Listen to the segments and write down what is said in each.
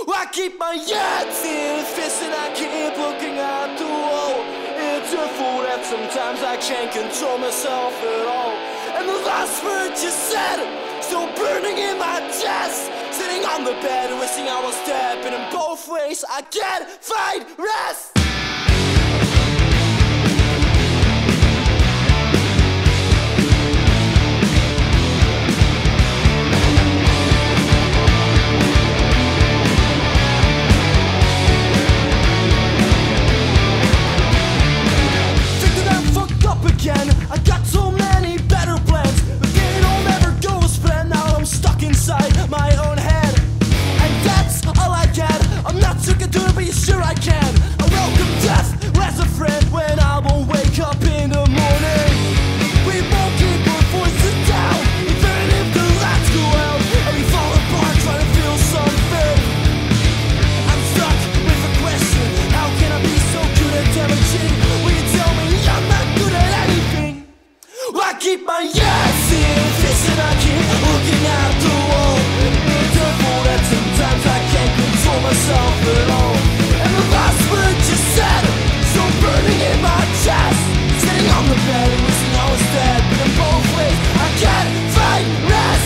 I keep my hands in fists and I keep looking at the wall. It's a fool that sometimes I can't control myself at all. And the last word you said, still burning in my chest. Sitting on the bed, wishing I was dead, but in both ways I can't find rest. I got so many better plans, but they don't ever go as planned. Now I'm stuck inside my own head, and that's all I get. I'm not too good to it, but sure I can. I welcome death as a friend when I won't wake up in the morning. We won't keep our voices down, even if the lights go out, and we fall apart trying to feel something. I'm stuck with a question: how can I be so good at damaging? Will you tell me I'm not good at anything? I keep my hands in fists and I keep looking at the wall. It's a fool that sometimes I can't control myself at all. And the last word you said, still burning in my chest. Sitting on the bed and wishing I was dead, but in both ways I can't find rest.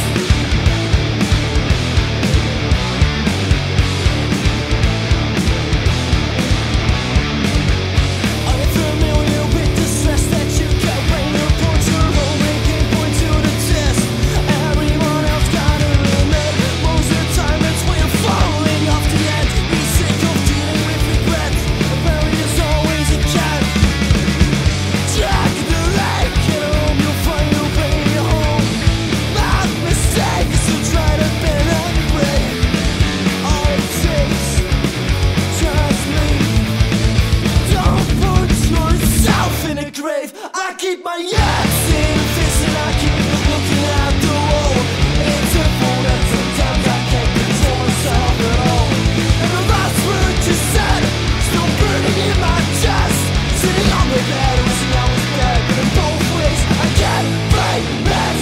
I'm familiar with the stress that you get when you put your whole making point to the test. Everyone else got a limit. Most of the time it's when you're falling off the edge. Be sick of dealing with regret. Apparently there's always a cat. Jack the lake, get home, you'll find your way home. My mistake is to try to bend and break. All it takes, trust me. Don't put yourself in a grave. I keep my hands in fists and I keep looking at the wall. It's a fool that sometimes I can't control myself at all. And the last word you said, still burning in my chest. Sitting on the bed, wishing I was dead, but in both ways I can't find rest.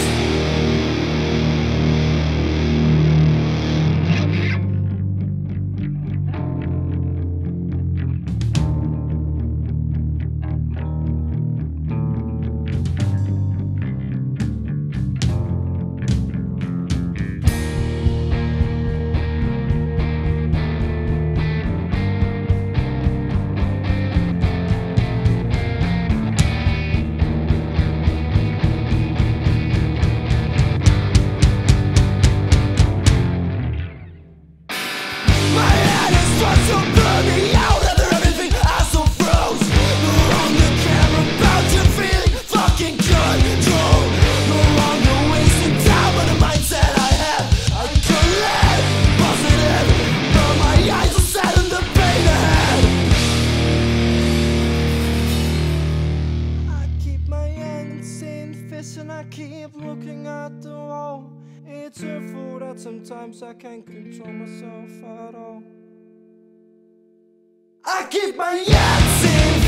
My head is starts to burn me out under everything I so froze. No longer care about your feeling fucking control. No longer wasting time on the mindset I have. I could live positive, but my eyes are set on the pain ahead. I keep my hands in fists and I keep looking at the wall. It's a fool that sometimes I can't control myself at all. I keep my hands in